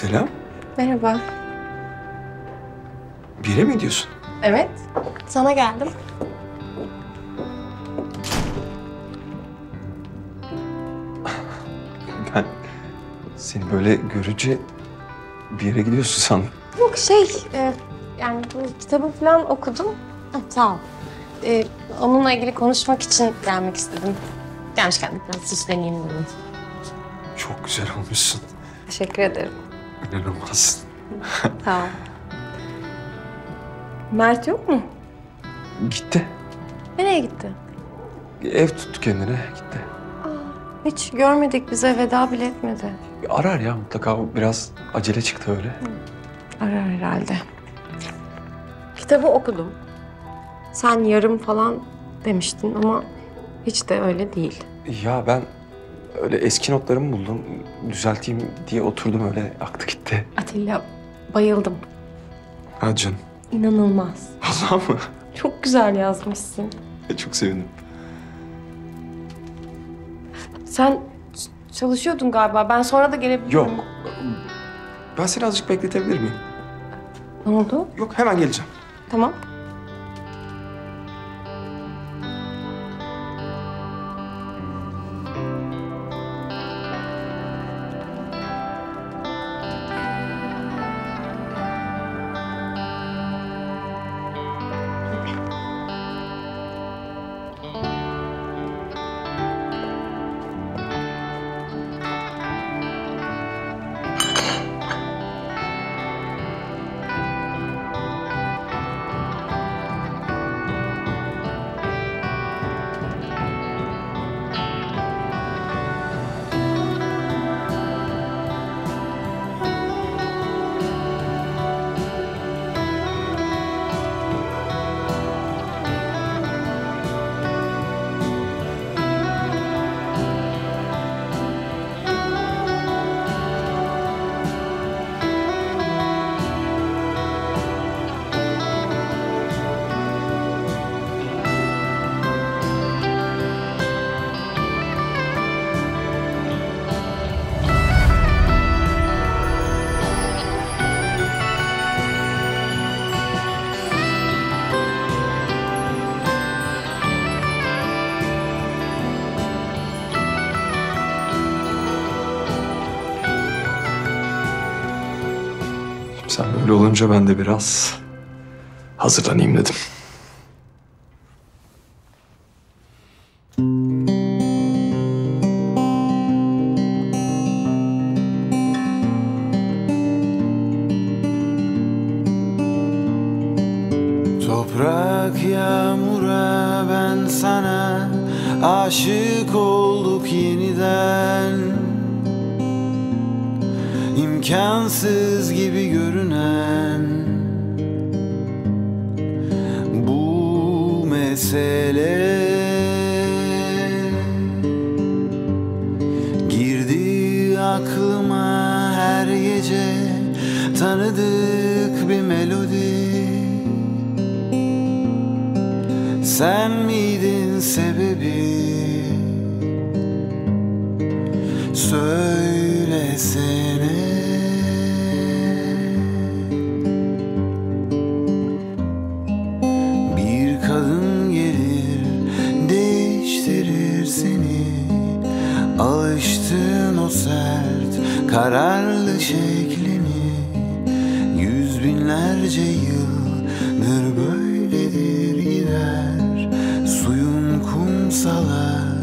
Selam. Merhaba. Bir yere mi gidiyorsun? Evet. Sana geldim. Ben seni böyle görünce bir yere gidiyorsun sandım. Yok yani bu kitabı falan okudum. Sağ ol. Onunla ilgili konuşmak için gelmek istedim. Gelmişken de biraz süsleneyim dedim. Çok güzel olmuşsun. Teşekkür ederim. İnanılmaz. Sağ ol. Mert yok mu? Gitti. Nereye gitti? Ev tuttu kendine, gitti. Hiç görmedik, bize veda bile etmedi. Arar ya mutlaka, o biraz acele çıktı öyle. Arar herhalde. Kitabı okudum. Sen yarım falan demiştin ama hiç de öyle değil. Ya ben öyle eski notlarımı buldum. Düzelteyim diye oturdum, öyle aktı gitti. Atilla, bayıldım. Ha canım. İnanılmaz. Vallahi mı? Çok güzel yazmışsın. Çok sevindim. Sen çalışıyordun galiba. Ben sonra da gelebilirim. Yok. Ben seni azıcık bekletebilir miyim? Ne oldu? Yok, hemen geleceğim. Tamam. Sen böyle olunca ben de biraz hazırlanayım dedim. Toprak yağmura ben sana aşık olduk yeniden. İmkansız gibi görünen bu mesele girdi aklıma her gece, tanıdık bir melodi. Sen miydin sebebi? Söylesene. Bir kadın gelir, değiştirir seni. Alıştığın o sert, kararlı şeklini. Yüz binlerce yıldır böyledir gider. Suyun kumsala